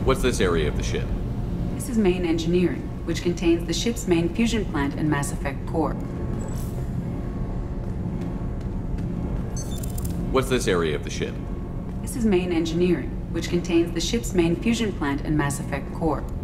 What's this area of the ship? This is main engineering, which contains the ship's main fusion plant and Mass Effect core. What's this area of the ship? This is main engineering, which contains the ship's main fusion plant and Mass Effect core.